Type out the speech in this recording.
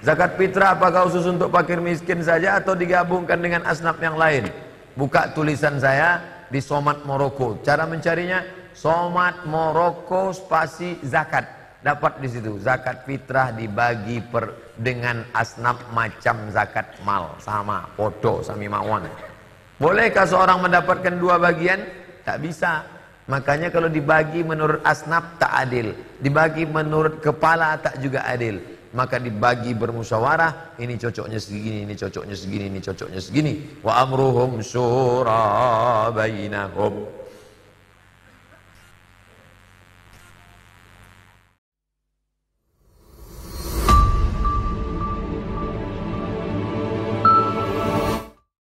Zakat fitrah apakah khusus untuk fakir miskin saja atau digabungkan dengan asnaf yang lain? Buka tulisan saya di Somat Moroko. Cara mencarinya Somat Moroko spasi zakat. Dapat di situ. Zakat fitrah dibagi dengan asnaf macam zakat mal, sama podo sami mawon. Bolehkah seorang mendapatkan dua bagian? Tak bisa. Makanya kalau dibagi menurut asnaf tak adil, dibagi menurut kepala tak juga adil. Maka dibagi bermusyawarah, ini cocoknya segini, ini cocoknya segini, ini cocoknya segini. Wa amruhum syura bainahum.